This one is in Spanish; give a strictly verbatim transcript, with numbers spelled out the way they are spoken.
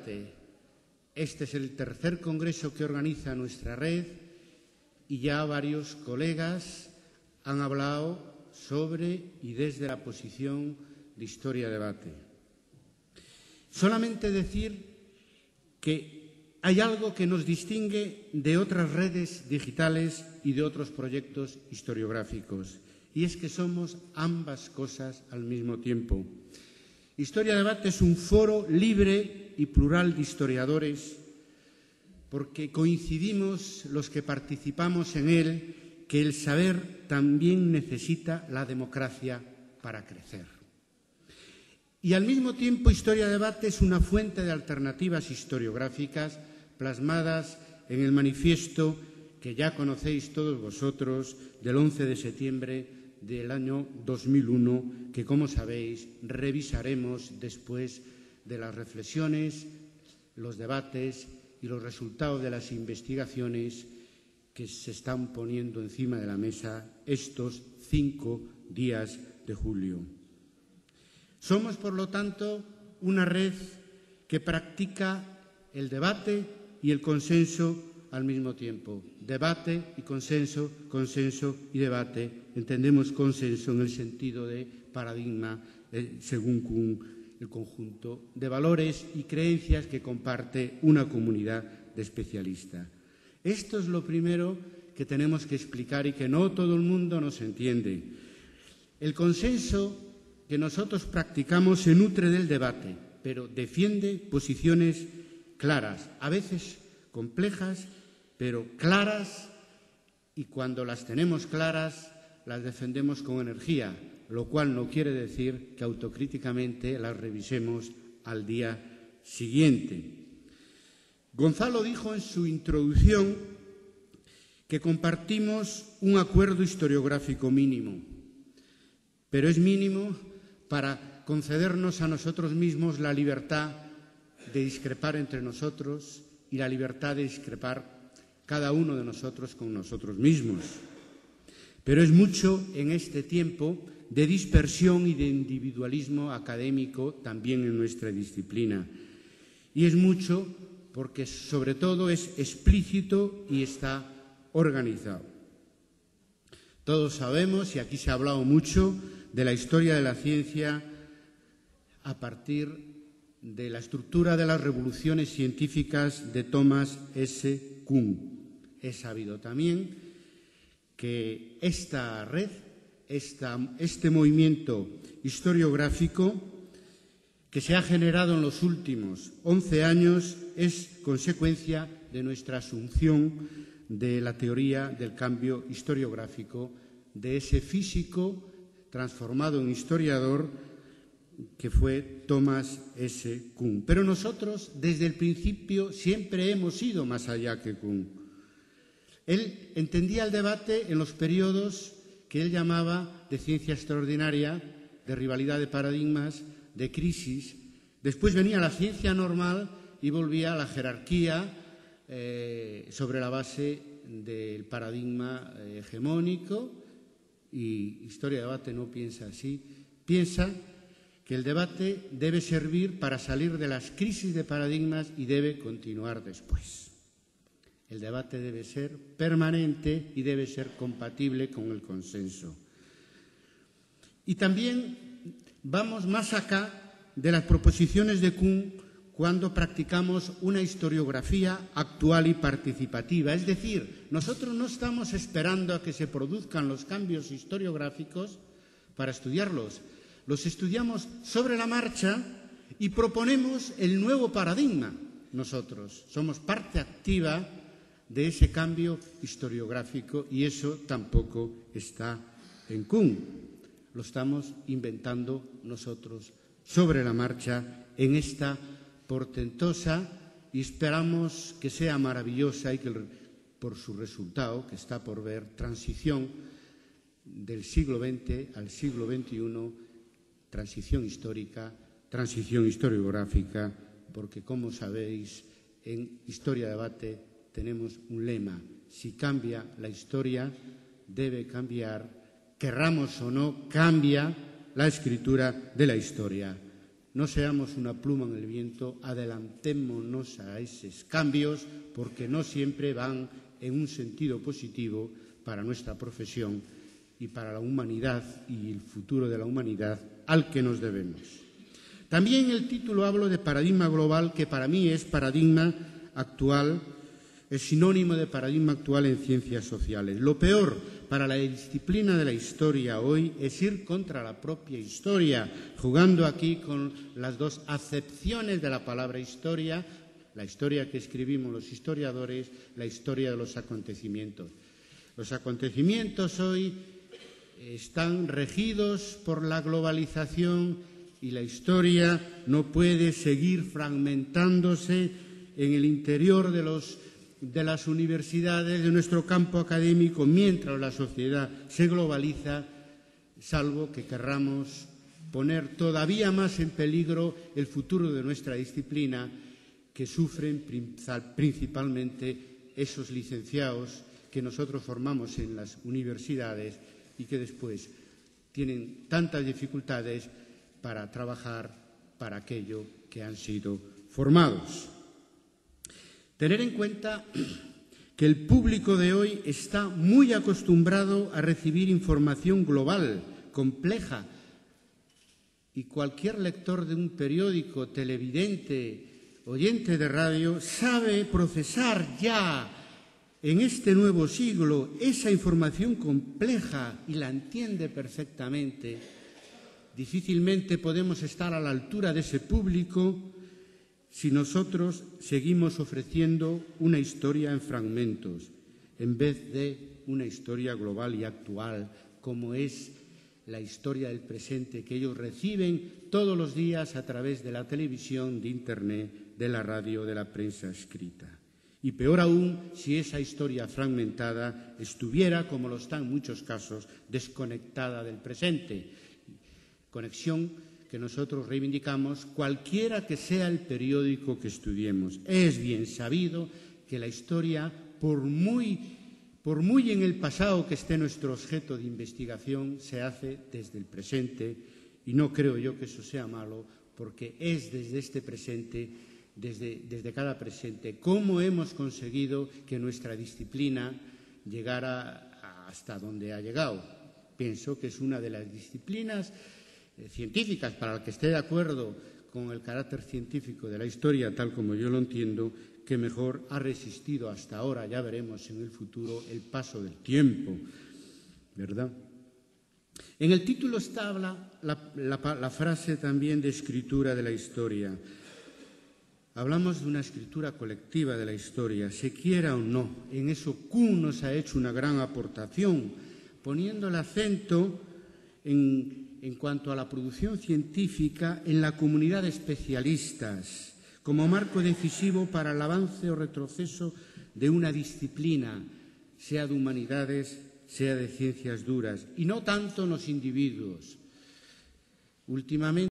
Debate. Este es el tercer congreso que organiza nuestra red y ya varios colegas han hablado sobre y desde la posición de Historia Debate. Solamente decir que hay algo que nos distingue de otras redes digitales y de otros proyectos historiográficos, y es que somos ambas cosas al mismo tiempo. Historia Debate es un foro libre y plural de historiadores porque coincidimos los que participamos en él que el saber también necesita la democracia para crecer. Y al mismo tiempo Historia Debate es una fuente de alternativas historiográficas plasmadas en el manifiesto que ya conocéis todos vosotros del once de septiembre del año dos mil uno, que, como sabéis, revisaremos después de las reflexiones, los debates y los resultados de las investigaciones que se están poniendo encima de la mesa estos cinco días de julio. Somos, por lo tanto, una red que practica el debate y el consenso al mismo tiempo. Debate y consenso, consenso y debate. Entendemos consenso en el sentido de paradigma, eh, según Kuhn, el conjunto de valores y creencias que comparte una comunidad de especialistas. Esto es lo primero que tenemos que explicar y que no todo el mundo nos entiende. El consenso que nosotros practicamos se nutre del debate, pero defiende posiciones claras, a veces complejas, pero claras, y cuando las tenemos claras las defendemos con energía, lo cual no quiere decir que autocríticamente las revisemos al día siguiente. Gonzalo dijo en su introducción que compartimos un acuerdo historiográfico mínimo, pero es mínimo para concedernos a nosotros mismos la libertad de discrepar entre nosotros y la libertad de discrepar cada uno de nosotros con nosotros mismos. Pero es mucho en este tiempo de dispersión y de individualismo académico también en nuestra disciplina. Y es mucho porque sobre todo es explícito y está organizado. Todos sabemos, y aquí se ha hablado mucho, de la historia de la ciencia a partir de la estructura de las revoluciones científicas de Thomas S. Kuhn. He sabido también que esta red, esta, este movimiento historiográfico que se ha generado en los últimos once años es consecuencia de nuestra asunción de la teoría del cambio historiográfico de ese físico transformado en historiador que fue Thomas S. Kuhn. Pero nosotros, desde el principio, siempre hemos ido más allá que Kuhn. Él entendía el debate en los periodos que él llamaba de ciencia extraordinaria, de rivalidad de paradigmas, de crisis. Después venía la ciencia normal y volvía a la jerarquía eh, sobre la base del paradigma eh, hegemónico. Y Historia de Debate no piensa así. Piensa que el debate debe servir para salir de las crisis de paradigmas y debe continuar después. El debate debe ser permanente y debe ser compatible con el consenso. Y también vamos más acá de las proposiciones de Kuhn cuando practicamos una historiografía actual y participativa. Es decir, nosotros no estamos esperando a que se produzcan los cambios historiográficos para estudiarlos. Los estudiamos sobre la marcha y proponemos el nuevo paradigma. Nosotros somos parte activa de ese cambio historiográfico y eso tampoco está en Kuhn. Lo estamos inventando nosotros sobre la marcha en esta portentosa y esperamos que sea maravillosa y que por su resultado, que está por ver, transición del siglo veinte al siglo veintiuno, transición histórica, transición historiográfica, porque como sabéis, en Historia Debate tenemos un lema: si cambia la historia, debe cambiar, querramos o no, cambia la escritura de la historia. no seamos una pluma en el viento, adelantémonos a esos cambios, porque no siempre van en un sentido positivo para nuestra profesión y para la humanidad y el futuro de la humanidad al que nos debemos. También en el título hablo de paradigma global, que para mí es paradigma actual, es sinónimo de paradigma actual en ciencias sociales. Lo peor para la disciplina de la historia hoy es ir contra la propia historia, jugando aquí con las dos acepciones de la palabra historia, la historia que escribimos los historiadores, la historia de los acontecimientos. Los acontecimientos hoy están regidos por la globalización y la historia no puede seguir fragmentándose en el interior de, los, de las universidades, de nuestro campo académico, mientras la sociedad se globaliza, salvo que querramos poner todavía más en peligro el futuro de nuestra disciplina, que sufren principalmente esos licenciados que nosotros formamos en las universidades y que después tienen tantas dificultades para trabajar para aquello que han sido formados. Tener en cuenta que el público de hoy está muy acostumbrado a recibir información global, compleja, y cualquier lector de un periódico, televidente, oyente de radio, sabe procesar ya en este nuevo siglo esa información compleja y la entiende perfectamente. Difícilmente podemos estar a la altura de ese público si nosotros seguimos ofreciendo una historia en fragmentos, en vez de una historia global y actual, como es la historia del presente que ellos reciben todos los días a través de la televisión, de Internet, de la radio, de la prensa escrita. Y peor aún si esa historia fragmentada estuviera, como lo está en muchos casos, desconectada del presente. Conexión que nosotros reivindicamos cualquiera que sea el periódico que estudiemos. Es bien sabido que la historia, por muy, por muy en el pasado que esté nuestro objeto de investigación, se hace desde el presente, y no creo yo que eso sea malo, porque es desde este presente, desde, desde cada presente, cómo hemos conseguido que nuestra disciplina llegara hasta donde ha llegado. Pienso que es una de las disciplinas científicas, para el que esté de acuerdo con el carácter científico de la historia, tal como yo lo entiendo, que mejor ha resistido hasta ahora, ya veremos en el futuro, el paso del tiempo, ¿verdad? En el título está la, la, la, la frase también de escritura de la historia. Hablamos de una escritura colectiva de la historia, se quiera o no. En eso Kuhn nos ha hecho una gran aportación, poniendo el acento en en cuanto a la producción científica en la comunidad de especialistas, como marco decisivo para el avance o retroceso de una disciplina, sea de humanidades, sea de ciencias duras, y no tanto en los individuos. Últimamente,